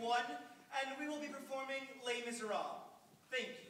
1, and we will be performing Les Miserables. Thank you.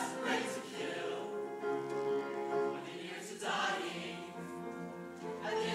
At the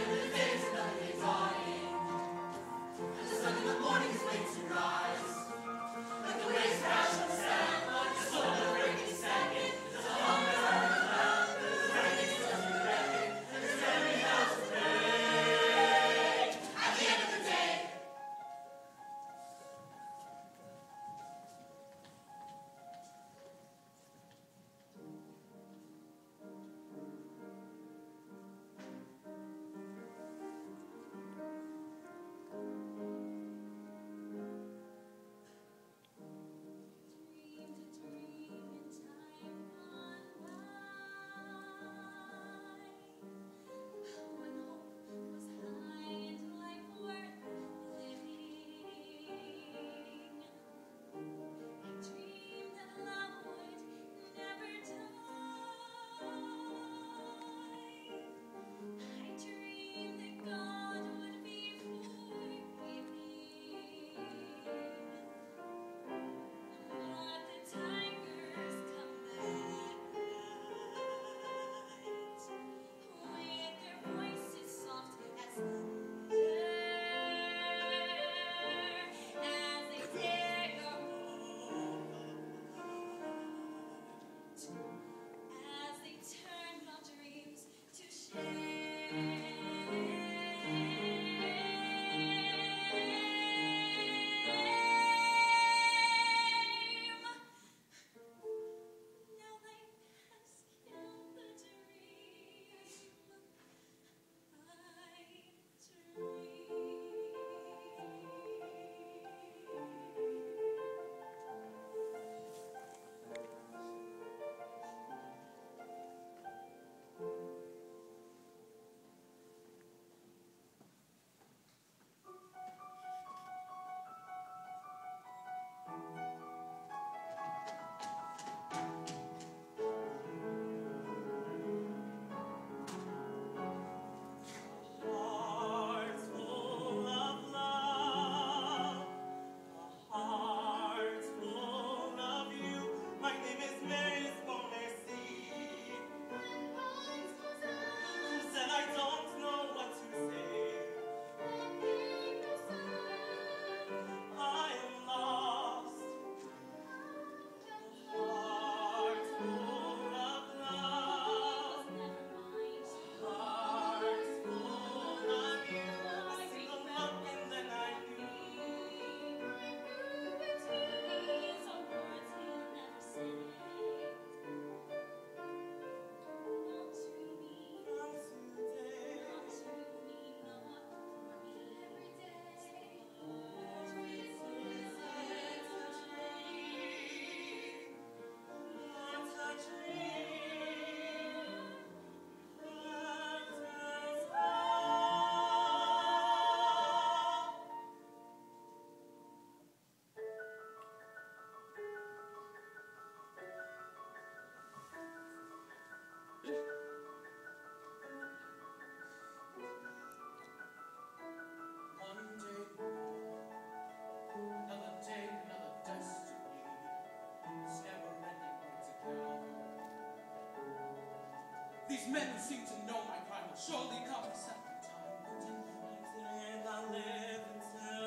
These men who seem to know my crime will surely come a second time. And I'll live until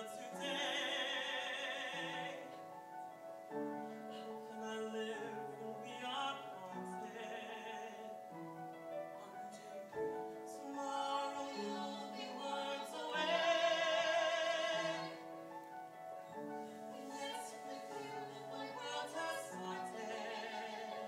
today. How can I live when we are haunted? Tomorrow you'll be words away. Let's with you, the world has started.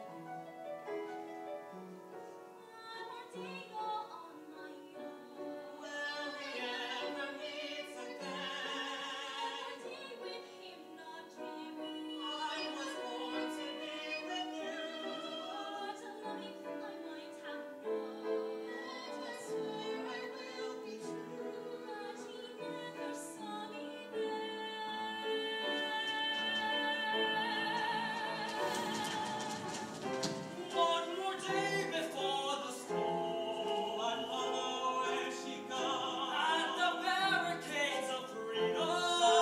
One more day go on my own. Will we ever meet again? One day with him, not dreaming. I was born to be with you. What a life I might have known. I swear I will be true. But he never saw me there. One more day before the storm, I follow where she goes. At the barricades of freedom,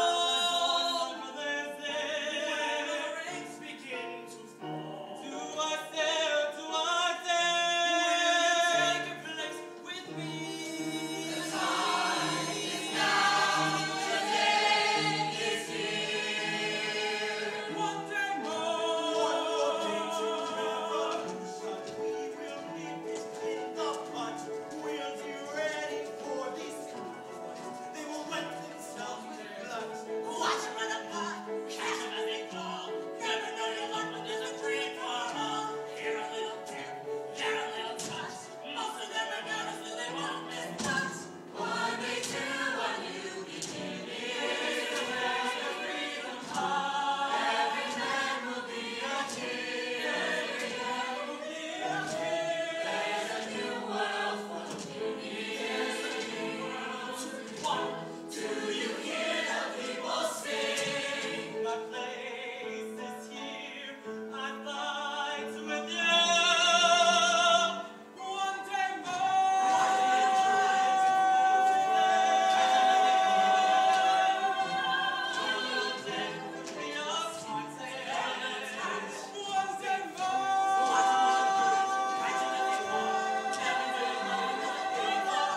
when the ranks begin to fall, do I dare? Do I dare? Will you take your place with me? The time is now. The day is here. One day more. One more day to revolution. We will nip it in the bud. We'll be ready for this. They will wet themselves with blood. Watch them run apart. Catch them as they fall. Never know your luck, but there's a dream for all. Here a little tip, there a little touch. Most of them are nervous, so they won't miss much. One day to a new beginning. There's a freedom heart. Every man will be a king. Every man will be a king. There's a new world for the pygmies. There's a new world to walk. Do you hear the people sing? My place is here. I fight with you. One day more.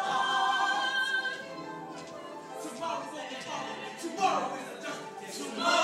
Tomorrow is a dark day.